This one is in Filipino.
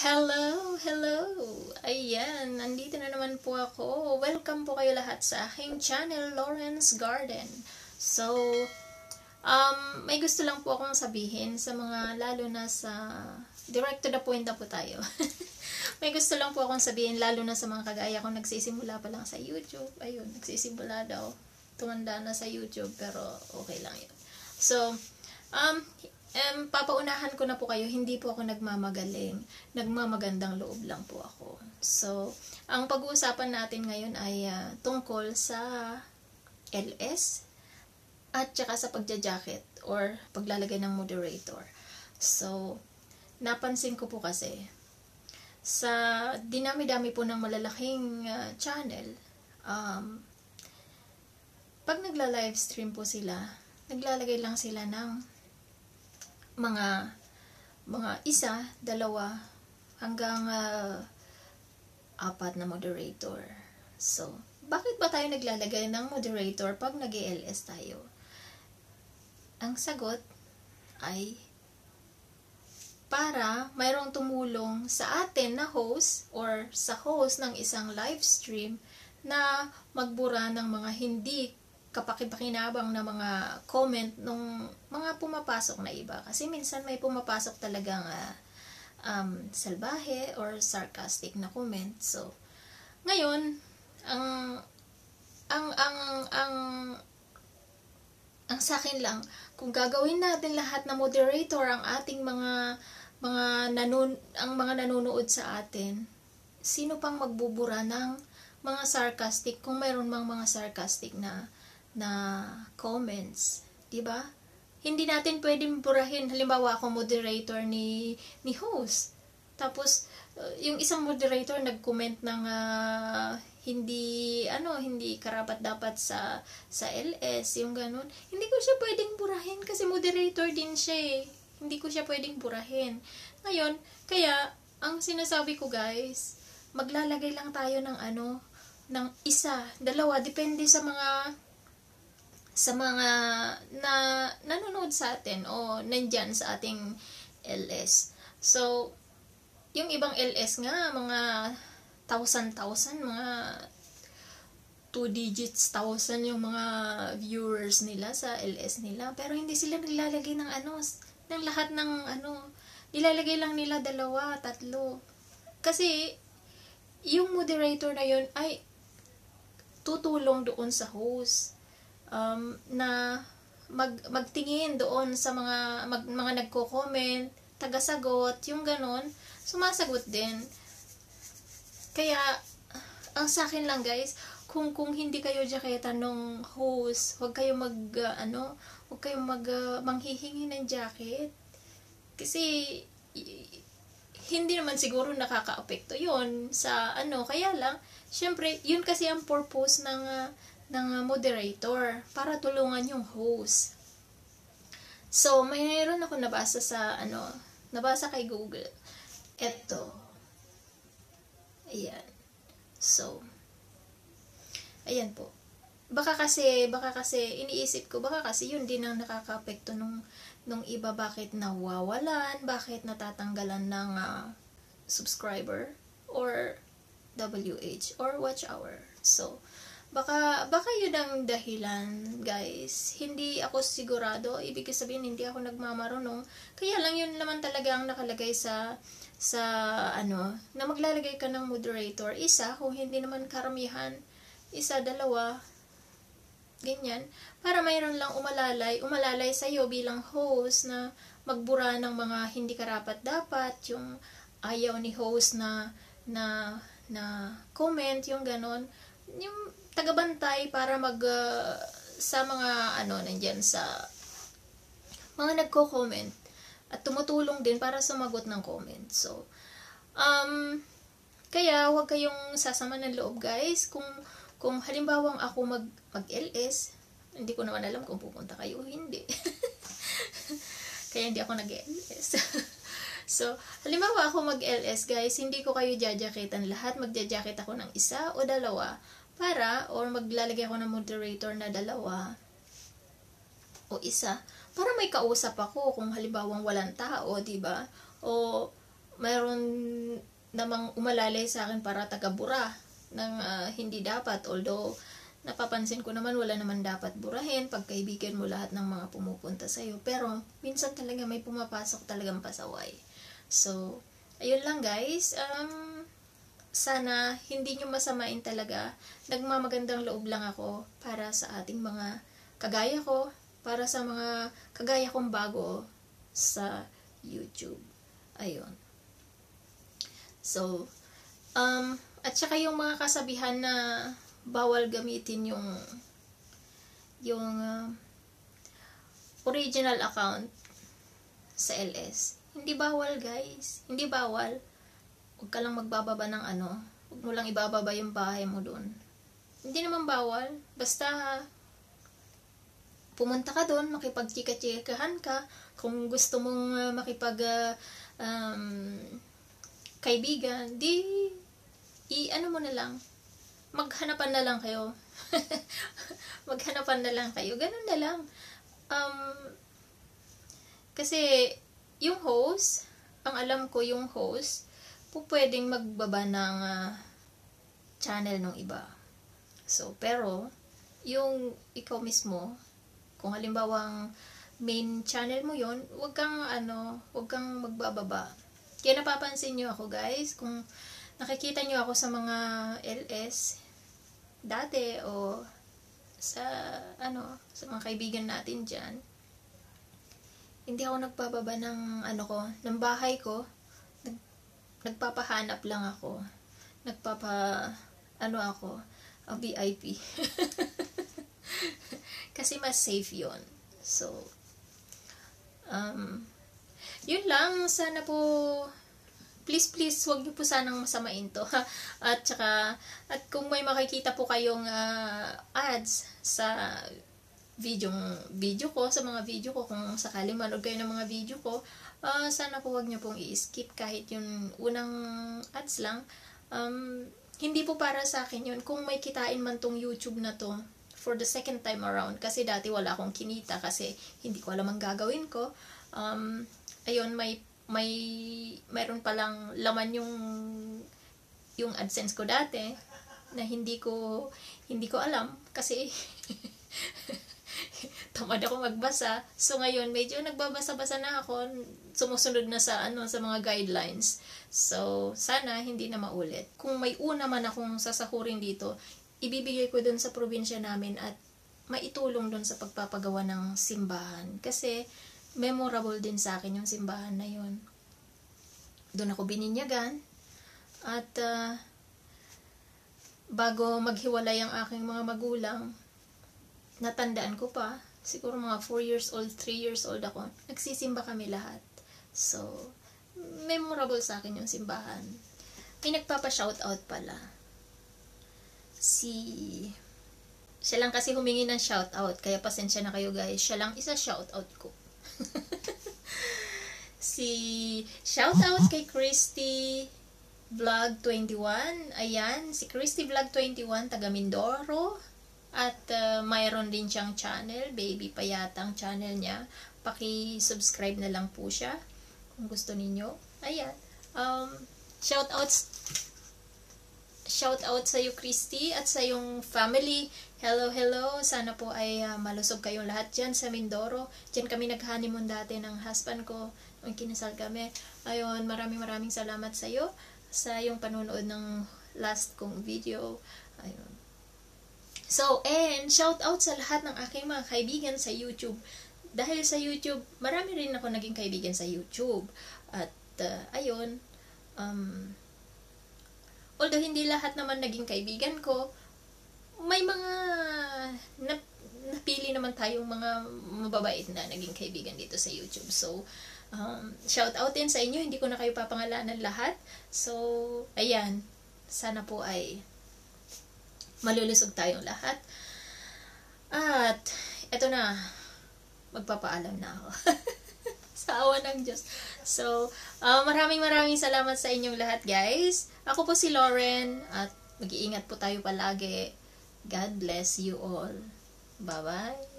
Hello, hello! Ayan, nandito na naman po ako. Welcome po kayo lahat sa aking channel, Lawrence Garden. So, may gusto lang po akong sabihin sa mga, lalo na sa, direct to the point na po tayo. May gusto lang po akong sabihin, lalo na sa mga kagaya kong nagsisimula pa lang sa YouTube. Ayun, nagsisimula daw. Tumanda na sa YouTube, pero okay lang yun. So, papaunahan ko na po kayo, hindi po ako nagmamagaling. Nagmamagandang loob lang po ako. So, ang pag-uusapan natin ngayon ay tungkol sa LS at saka sa pagja-jacket or paglalagay ng moderator. So, napansin ko po kasi sa dinami-dami po ng malalaking channel, pag nagla-livestream po sila, naglalagay lang sila ng mga isa, dalawa, hanggang 4 na moderator. So, bakit ba tayo naglalagay ng moderator pag nag-LS tayo? Ang sagot ay para mayroong tumulong sa atin na host or sa host ng isang live stream na magbura ng mga hindi kapakipakinabang na mga comment nung mga pumapasok na iba. Kasi minsan may pumapasok talagang salbahe or sarcastic na comment. So, ngayon, ang sa akin lang, kung gagawin natin lahat na moderator ang ating mga nanonood sa atin, sino pang magbubura ng mga sarcastic kung mayroon mang mga sarcastic na comments, 'di ba? Hindi natin pwedeng burahin, halimbawa ako moderator ni host. Tapos yung isang moderator nag-comment ng hindi karapat-dapat sa LS, yung ganun. Hindi ko siya pwedeng burahin kasi moderator din siya eh. Hindi ko siya pwedeng burahin. Ngayon, kaya ang sinasabi ko guys, maglalagay lang tayo ng ng isa, dalawa, depende sa mga na nanonood sa atin o nandyan sa ating LS. So, yung ibang LS nga, mga 1,000, mga 2 digits, 1,000 yung mga viewers nila sa LS nila. Pero hindi sila nilalagay ng ng lahat ng nilalagay lang nila 2, 3. Kasi, yung moderator na yun ay tutulong doon sa host. Na magtingin doon sa mga nagko-comment, taga-sagot, yung ganon, sumasagot din. Kaya, ang sa akin lang guys, kung hindi kayo jaketan ng host, huwag kayo manghihingi ng jacket. Kasi, hindi naman siguro nakaka-apekto yun sa kaya lang, syempre, yun kasi ang purpose ng moderator para tulungan yung host. So, mayroon ako nabasa nabasa kay Google. Eto. Ayan. So, ayan po. Baka kasi iniisip ko, baka kasi yun din ang nakaka-apekto nung iba, bakit nawawalan, bakit natatanggalan ng subscriber or WH or watch hour. So, baka yun ang dahilan, guys. Hindi ako sigurado. Ibig sabihin, hindi ako nagmamarunong. Kaya lang yun naman talaga ang nakalagay sa na maglalagay ka ng moderator. Isa, kung hindi naman karamihan. Isa, 2, ganyan. Para mayroon lang umalalay sa'yo bilang host na magbura ng mga hindi karapat-dapat. Yung ayaw ni host na comment, yung ganon. Yung tagabantay para sa mga nandyan sa mga nagko-comment at tumutulong din para sumagot ng comment. So, kaya huwag kayong sasama ng loob guys. Kung halimbawang ako mag-LS, hindi ko naman alam kung pupunta kayo o hindi. Kaya hindi ako nag-LS. So, halimbawa ako mag-LS guys, hindi ko kayo jajaketan lahat. Magjajaket ako ng 1 o 2 or maglalagay ako ng moderator na 2 o 1 para may kausap ako kung halimbawang walang tao, diba? O mayroon namang umalalay sa akin para tagabura ng hindi dapat. Although, napapansin ko naman wala naman dapat burahin pag kaibigan mo lahat ng mga pumupunta sa'yo. Pero, minsan talaga may pumapasok talagang pasaway. So, ayun lang guys. Sana hindi nyo masamain talaga. Nagmamagandang loob lang ako para sa ating mga kagaya ko, para sa mga kagaya kong bago sa YouTube. Ayun. So, at saka yung mga kasabihan na bawal gamitin yung original account sa LS. Hindi bawal guys. Hindi bawal. Huwag ka lang magbababa ng huwag mo lang ibababa yung bahay mo doon. Hindi naman bawal. Basta pumunta ka doon, makipag-chika-chikahan ka. Kung gusto mong kaibigan, ano mo na lang, maghanapan na lang kayo. Maghanapan na lang kayo. Ganun na lang. Kasi, yung host, ang alam ko yung host, pwedeng magbaba ng channel ng iba. So, pero, yung ikaw mismo, kung halimbawa main channel mo yon, wag kang magbababa. Kaya napapansin nyo ako guys, kung nakikita nyo ako sa mga LS dati o sa mga kaibigan natin dyan, hindi ako nagbababa ng ng bahay ko. Nagpapahanap lang ako. VIP. Kasi mas safe yon. So, yun lang. Sana po, please, wag niyo po sanang masamain to. At kung may makikita po kayong ads sa video ko, sa mga video ko, kung sakaling manood kayo ng mga video ko, sana po wag niyo pong i-skip kahit yung unang ads lang. Hindi po para sa akin yun. Kung may kitain man tong YouTube na to, for the second time around, kasi dati wala akong kinita kasi hindi ko alam ang gagawin ko. Ayun, mayroon palang laman yung AdSense ko dati na hindi ko alam kasi tamad ako magbasa. So ngayon medyo nagbabasa-basa na ako, sumusunod na sa mga guidelines. So sana hindi na maulit. Kung may una man akong sasahurin dito, ibibigay ko dun sa probinsya namin at maitulong dun sa pagpapagawa ng simbahan. Kasi memorable din sa akin yung simbahan na yun. Doon ako bininyagan. At bago maghiwalay ang aking mga magulang, natandaan ko pa, siguro mga 4 years old, 3 years old ako, nagsisimba kami lahat. So, memorable sa akin yung simbahan. May nagpapa-shoutout pala. Siya lang kasi humingi ng shoutout, kaya pasensya na kayo guys. Siya lang isa shoutout ko. Shoutout kay Christy Vlog 21. Ayan, si Christy Vlog 21, taga Mindoro. At mayroon din siyang channel, Baby Payatang channel niya. Paki-subscribe na lang po siya kung gusto ninyo. Ayan. Shoutout sa iyo, Christy, at sa iyong family. Hello. Sana po ay malusog kayong lahat dyan sa Mindoro. Dyan kami nag-honeymoon dati ng husband ko. Nung kinasal kami. Ayun, maraming salamat sa iyo sa iyong panunood ng last kong video. Ayun. So, and shoutout sa lahat ng aking mga kaibigan sa YouTube. Dahil sa YouTube, marami rin ako naging kaibigan sa YouTube. At, ayun, although hindi lahat naman naging kaibigan ko, may mga napili naman tayong mga mababait na naging kaibigan dito sa YouTube. So, shout out din sa inyo. Hindi ko na kayo papangalanan lahat. So, ayan. Sana po ay malulusog tayong lahat. At, eto na. Magpapaalam na ako. Sa awa ng Diyos. So, maraming salamat sa inyong lahat, guys. Ako po si Lauren at mag-iingat po tayo palagi. God bless you all. Bye-bye.